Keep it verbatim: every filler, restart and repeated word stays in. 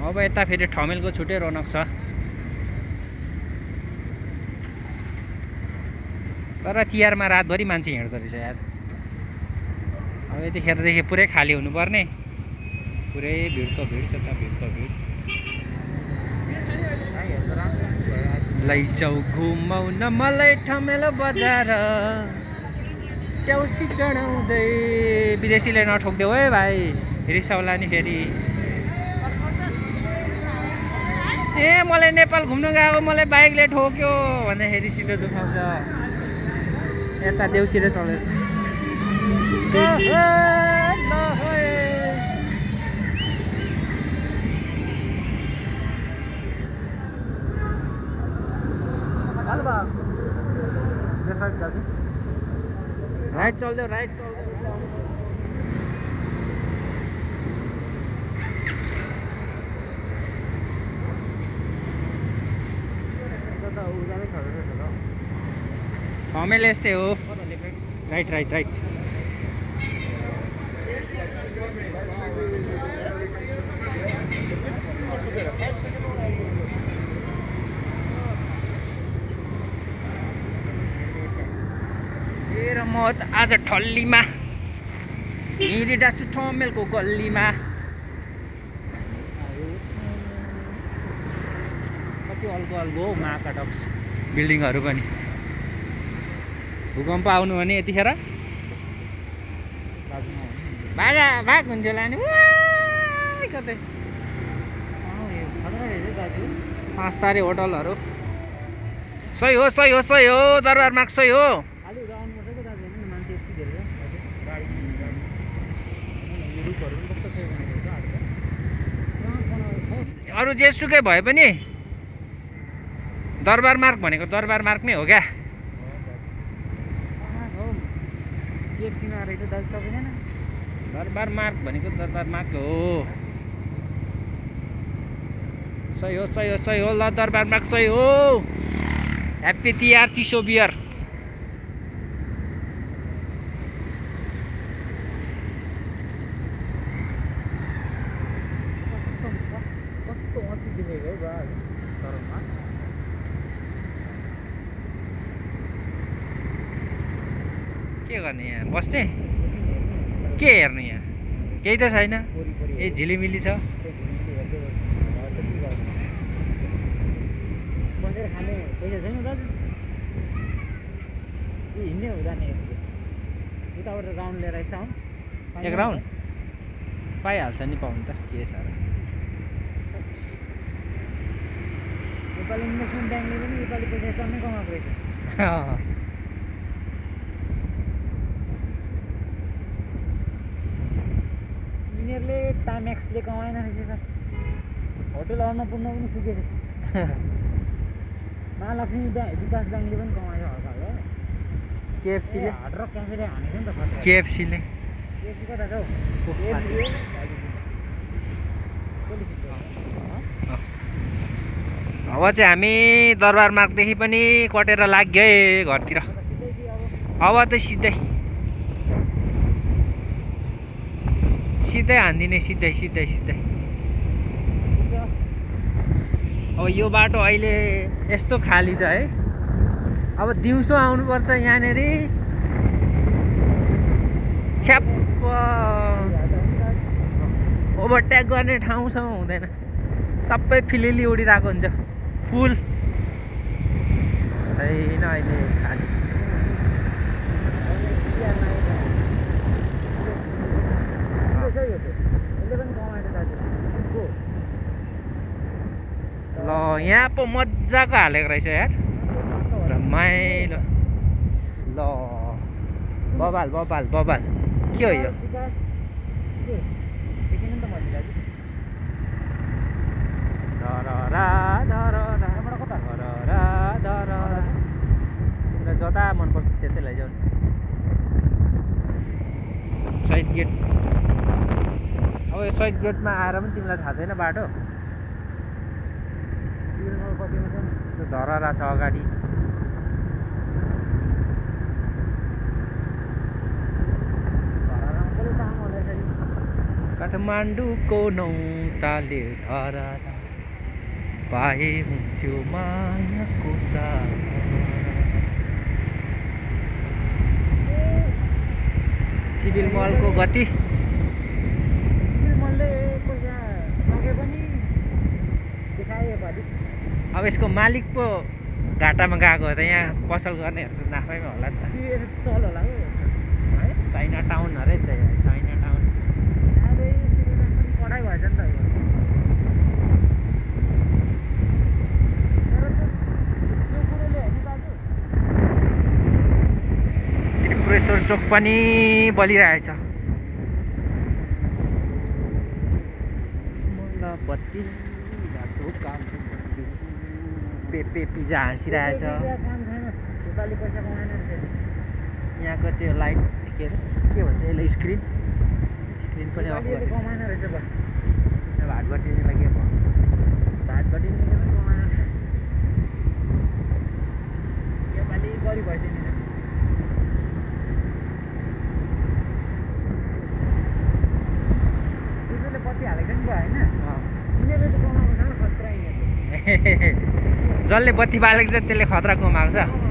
अब यता फेरि ठमेलको छुट्टै रौनक छ। तर तिहारमा रातभरि मान्छे हिँड्दो रहेछ यार। अब यतिखेरदेखि पुरै खाली हुनुपर्ने। पुरै भिडको भिड छ त, भिडको भिड। लैजाऊ घुमाउन मलाई ठमेल बजार, ट्याउसी चढाउँदै। विदेशीले नठोक्देऊ है भाइ, रिसाउला नि फेरि। ए मलाई नेपाल घुम्न गएको, मलाई बाइकले ठोक्यो भन्दाखेरि चित्त दुखाउँछ। यता देउसीले चल्यो। राइट चल्दै राइट चल्दै ठमेल यस्तै हो। राइट राइट राइट र म त आज ठल्लीमा हिँडिरहेको छु ठमेलको गल्लीमा। कति अल्गो अल्गो महाकाडक्स बिल्डिङहरू पनि। भूकम्प आउनु भने यतिखेर भागा भाग हुन्थ्यो होला नि कतै। पाँच तारे होटलहरू सही हो सही हो सही हो। दरबार मार्ग सही हो। अरू जेसुकै भए पनि दरबार मार्ग भनेको दरबार मार्ग नै हो क्या। दरबार मार्ग भनेको दरबार मार्ग हो। सही हो सही हो सही हो। ल दरबार मार्ग सही हो। ह्याप्पी तिहार चिसो बियर। के गर्ने यहाँ बस्ने, के हेर्नु यहाँ केही त छैन। ए झिलिमिली छ। एक राउन्ड पाइहाल्छ नि, पाउनु त के छ र। नेपाली इन्भेस्टमेन्ट ब्याङ्कले पनि नेपाली पैसा एकदमै कमाएको रहेछ। यिनीहरूले टाइमेक्सले कमाएन रहेछ सर। होटल अन्नपूर्ण पनि सुकेछ। महालक्ष्मी ब्याङ्क विकास ब्याङ्कले पनि कमायो हल्का हो। केएफसीले हार्ड रक क्याफेले हानेको नि त खतरा। केएफसीले केएफसी कता छ हौ? अब चाहिँ हामी दरबार मार्गदेखि पनि कटेर लाग्यो घरतिर। अब त सिधै सिधै हान्दिने सिधै सिधै सिधै। अब यो बाटो अहिले यस्तो खाली छ है। अब दिउँसो आउनुपर्छ यहाँनिर। छ्याप्प ओभरटेक गर्ने ठाउँसम्म हुँदैन। सबै फिलिली उडिरहेको हुन्छ। फुल छैन अहिले खाली। ल यहाँ पो मजाको हालेको रहेछ यार, रमाइलो। ल बबाल बबाल बबाल के हो यो? तिमीलाई जता मनपर्छ त्यतै लैजाऊ नि। शहीद गेट। अब यो शहीद गेटमा आएर पनि तिमीलाई थाहा छैन बाटो। त्यो धरहरा छ अगाडि। काठमाडौँको नौ ताले धरा पाए हुन्थ्यो मायाको सारा। सिभिल मलको गति सिभिल मलले पैसा सके पनि देखायो पालि। अब यसको मालिक पो घाटामा गएको हो त यहाँ पसल गर्नेहरू त नाफैमा होला नि त। चल होला हो है चाइना टाउन अरे नि त यहाँ चाइना टाउन। अरे सिभिलमा पनि पढाइ भएछ नि त यो। तर त्यो त्यो कुरोले होइन दाजु, त्रिपुरेश्वर चोक पनि बलिरहेछ। बत्ती पेपे पिज्जा हाँसिरहेछ। काम छैन, नेपाली पैसा कमाएन रहेछ। यहाँको त्यो लाइट के अरे के भन्छ यसलाई स्क्रिन स्क्रिन पनि अफ नेपालीले गरेछ। कमाएन रहेछ बा। अब हात बटिनेलाई के भयो? भात बटिनीले पनि कमाएन रहेछ। योपालि गरिब भएछ नि। त्यसले बत्ती हालेको नि भयो होइन, यिनीहरूले त कमाएको छ खतरा यिनीहरूले। जसले बत्ती बालेको छ त्यसले खतरा कमाएको छ।